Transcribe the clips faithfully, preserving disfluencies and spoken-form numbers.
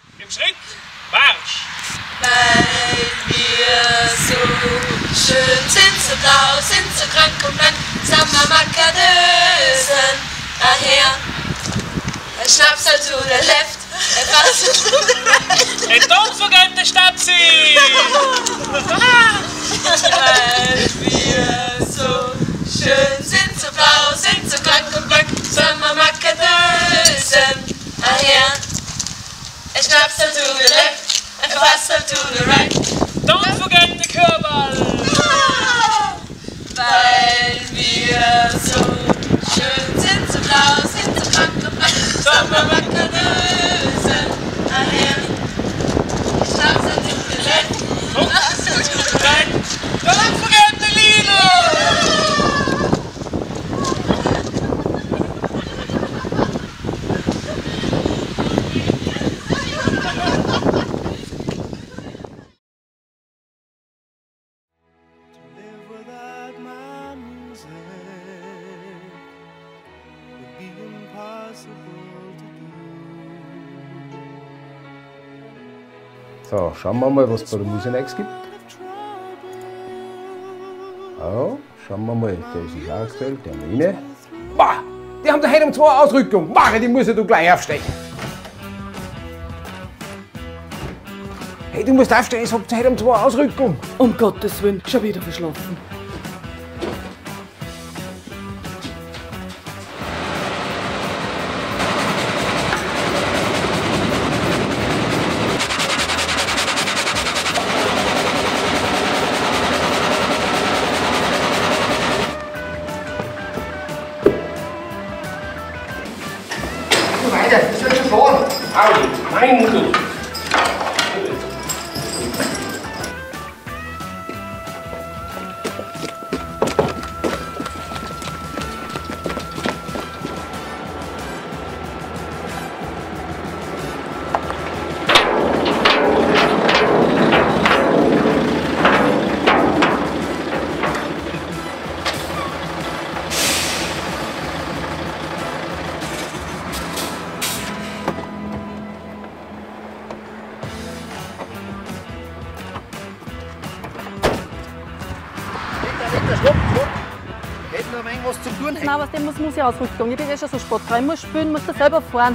Im Schritt, Marsch! Weil wir so schön sind, so blau, sind so krank und blank, Sammermackerdösen, daher. Ein Schnapsal to the left, ein Wasser to the right. And don't forget the Stadtziel! Weil wir so schön sind, so blau, sind so krank und blank, Sammermackerdösen, daher. Ein Schnapsal to the left, ein Wasser to the right. Don't forget the Körbal! Weil wir so schön sind, so blau, sind so krank und blank, Sommermackerdösen, daher. Ich schlaf's an dem Gelände. Don't forget the Lidl! So, schauen wir mal, was es bei der Mucinex gibt. Oh, schauen wir mal, der ist sich ausgestellt, der Mine. Bah, die haben da heute um zwei Ausrückung. Mach, die muss ja du gleich aufstehen. Hey, du musst aufstehen, ich hab heute um zwei Ausrückung. Um Gottes Willen, schon wieder verschlafen. Weiter, das wird schon fahren. Au, mein Gott. Stopp, stopp! Hätten noch ein wenig was zu tun. Nein, was dem muss, muss ich ausrücken. Ich bin eh schon so sportfrei. Ich muss spielen, muss da selber fahren.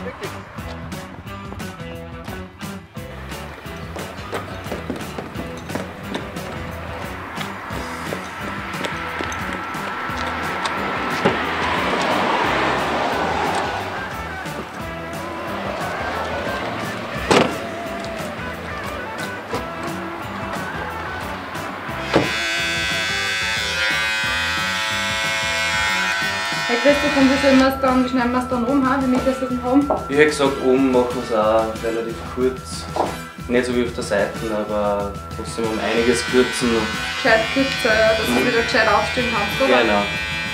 Herr Christoph, und wie sollen wir es dann, wie schneiden wir es dann um, wie wir das dann haben? Ich hätte gesagt, oben machen wir es auch relativ kurz. Nicht so wie auf der Seite, aber trotzdem um einiges kürzen. Gescheit kürzer, ja, dass du wieder gescheit aufstehen kannst, oder? Genau.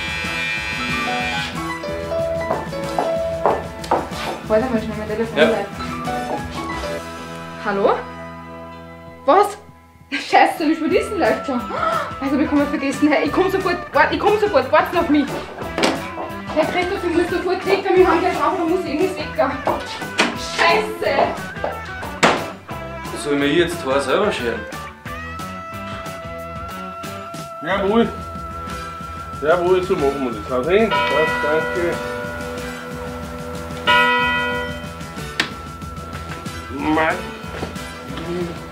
Warte mal schnell, mein Telefon Ja. bleibt. Hallo? Was? Scheiße, wie spät ist denn leicht schon? Also, ich kann vergessen. Hey, ich komm sofort, warte, ich komm sofort, warten auf mich. Herr Christoph, ich muss sofort weg, wir haben gleich drauf, da muss ich irgendwie weg. Scheiße! Soll ich mir jetzt die Haare selber scheren? Jawohl. Jawohl, so machen wir das. Haut hin. Das, danke. Mann.